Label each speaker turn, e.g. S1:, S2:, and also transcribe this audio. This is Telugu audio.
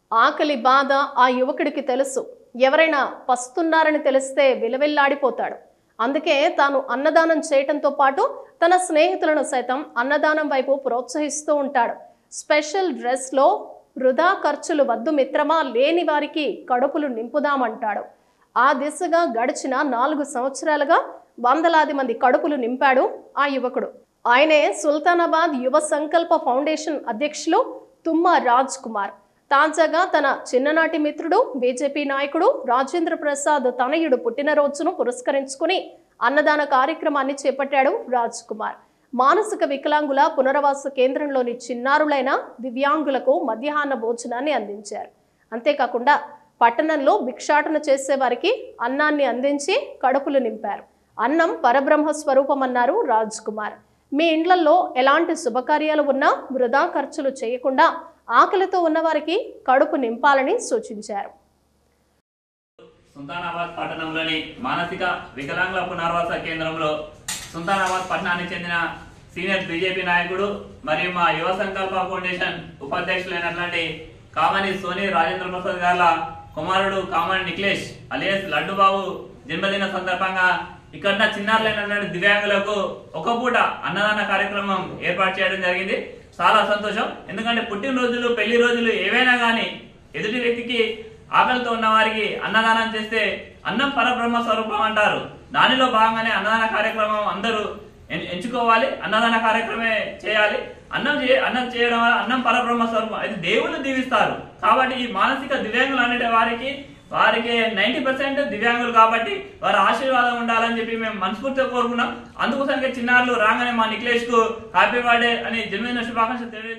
S1: ఆకలి బాధ ఆ యువకుడికి తెలుసు. ఎవరైనా పస్తున్నారని తెలిస్తే విలవిల్లాడిపోతాడు. అందుకే తాను అన్నదానం చేయటంతో పాటు తన స్నేహితులను సైతం అన్నదానం వైపు ప్రోత్సహిస్తూ ఉంటాడు. స్పెషల్ డ్రెస్లో వృధా ఖర్చులు వద్దు మిత్రమా, లేని వారికి కడుపులు నింపుదామంటాడు. ఆ దిశగా గడిచిన 4 సంవత్సరాలుగా వందలాది మంది కడుపులు నింపాడు ఆ యువకుడు. ఆయనే సుల్తానాబాద్ యువ సంకల్ప ఫౌండేషన్ అధ్యక్షులు తుమ్మా రాజ్ కుమార్. తాజాగా తన చిన్ననాటి మిత్రుడు బీజేపీ నాయకుడు రాజేంద్ర ప్రసాద్ తనయుడు పుట్టినరోజును పురస్కరించుకుని అన్నదాన కార్యక్రమాన్ని చేపట్టాడు రాజ్ కుమార్. మానసిక వికలాంగుల పునరావాస కేంద్రంలోని చిన్నారులైన దివ్యాంగులకు మధ్యాహ్న భోజనాన్ని అందించారు. అంతేకాకుండా పట్టణంలో భిక్షాటన చేసేవారికి అన్నాన్ని అందించి కడుపులు నింపారు. అన్నం పరబ్రహ్మ స్వరూపమన్నారు రాజ్ కుమార్. మీ ఇండ్లలో ఎలాంటి శుభకార్యాలు ఉన్నా వృధా ఖర్చులు చేయకుండా ఆకలితో ఉన్నవారికి కడుపు నింపాలని సూచించారు.
S2: సుల్తానాబాద్ పట్టణంలోని మానసిక వికలాంగుల పునరావాస కేంద్రంలో సుల్తానాబాద్ పట్టణానికి చెందిన సీనియర్ బీజేపీ నాయకుడు మరియు మా యువ సంకల్ప ఫౌండేషన్ ఉపాధ్యక్షులైనటువంటి కామని సోని రాజేంద్ర ప్రసాద్ గార్ల కుమారుడు కామని నిఖిలేష్ అలియాస్ లడ్డుబాబు జన్మదిన సందర్భంగా ఇక్కడ చిన్నారులైనటువంటి దివ్యాంగులకు ఒక పూట అన్నదాన కార్యక్రమం ఏర్పాటు చేయడం జరిగింది. చాలా సంతోషం. ఎందుకంటే పుట్టినరోజులు, పెళ్లి రోజులు ఏవైనా కానీ ఎదుటి వ్యక్తికి ఆకలితో ఉన్న వారికి అన్నదానం చేస్తే అన్నం పరబ్రహ్మ స్వరూపం అంటారు. దానిలో భాగంగానే అన్నదాన కార్యక్రమం అందరూ ఎంచుకోవాలి. అన్నదాన కార్యక్రమే చేయాలి. అన్నం చేయడం వల్ల అన్నం పరబ్రహ్మ స్వరూపం, అయితే దేవుళ్ళు దీవిస్తారు. కాబట్టి ఈ మానసిక దివ్యాంగులు అనే వారికి 90% దివ్యాంగులు కాబట్టి వారి ఆశీర్వాదం ఉండాలని చెప్పి మేము మనస్ఫూర్తిగా కోరుకున్నాం. అందుకోసమే చిన్నారులు రాగానే మా నిఖిలేష్ కు హ్యాపీ బర్త్డే అని జన్మదిన శుభాకాంక్షలు తెలియజేస్తున్నాం.